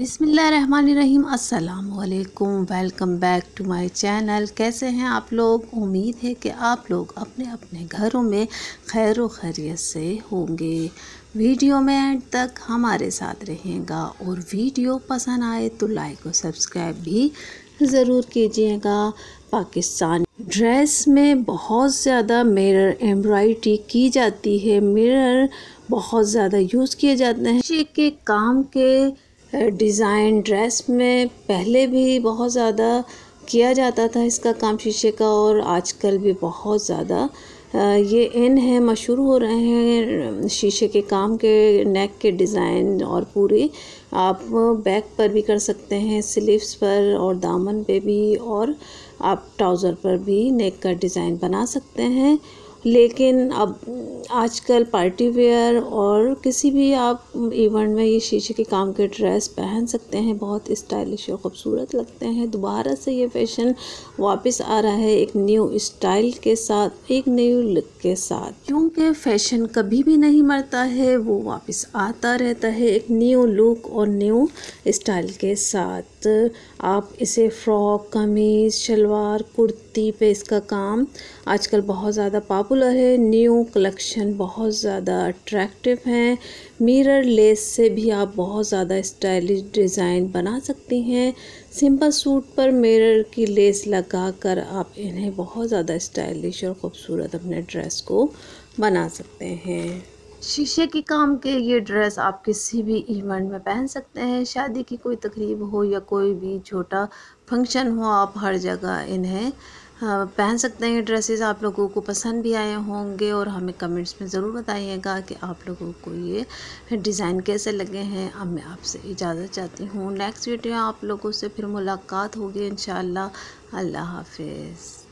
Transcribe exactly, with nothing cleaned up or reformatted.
बिस्मिल्लाहिर्रहमानिर्रहीम। अस्सलाम वालेकुम। Welcome back to my channel. कैसे हैं आप लोग? उम्मीद है कि आप लोग अपने अपने घरों में खैर व खैरियत से होंगे। वीडियो में एंड तक हमारे साथ रहेगा और वीडियो पसंद आए तो लाइक और सब्सक्राइब भी ज़रूर कीजिएगा। पाकिस्तानी ड्रेस में बहुत ज़्यादा मिरर एम्ब्रॉयडरी की जाती है। मिरर बहुत ज़्यादा यूज़ किए जाते हैं। शीशे के काम के डिज़ाइन ड्रेस में पहले भी बहुत ज़्यादा किया जाता था इसका काम शीशे का, और आजकल भी बहुत ज़्यादा ये इन है, मशहूर हो रहे हैं शीशे के काम के नेक के डिज़ाइन। और पूरी आप बैक पर भी कर सकते हैं, स्लीव्स पर और दामन पे भी, और आप ट्राउज़र पर भी नेक का डिज़ाइन बना सकते हैं। लेकिन अब आजकल पार्टी वेयर और किसी भी आप इवेंट में ये शीशे के काम के ड्रेस पहन सकते हैं। बहुत स्टाइलिश और ख़ूबसूरत लगते हैं। दोबारा से ये फैशन वापस आ रहा है एक न्यू स्टाइल के साथ, एक न्यू लुक के साथ। क्योंकि फ़ैशन कभी भी नहीं मरता है, वो वापस आता रहता है एक न्यू लुक और न्यू स्टाइल के साथ। आप इसे फ्रॉक, कमीज़, शलवार, कुर्ती पे इसका काम आजकल बहुत ज़्यादा पॉपुलर है। न्यू कलेक्शन बहुत ज़्यादा अट्रैक्टिव हैं। मिरर लेस से भी आप बहुत ज़्यादा स्टाइलिश डिज़ाइन बना सकती हैं। सिंपल सूट पर मिरर की लेस लगाकर आप इन्हें बहुत ज़्यादा स्टाइलिश और ख़ूबसूरत अपने ड्रेस को बना सकते हैं। शीशे के काम के ये ड्रेस आप किसी भी इवेंट में पहन सकते हैं। शादी की कोई तकरीब हो या कोई भी छोटा फंक्शन हो, आप हर जगह इन्हें पहन सकते हैं। ड्रेसेस आप लोगों को पसंद भी आए होंगे और हमें कमेंट्स में ज़रूर बताइएगा कि आप लोगों को ये डिज़ाइन कैसे लगे हैं। अब मैं आपसे इजाज़त चाहती हूँ। नेक्स्ट वीडियो आप लोगों से फिर मुलाकात होगी इंशाअल्लाह। अल्लाह हाफिज़।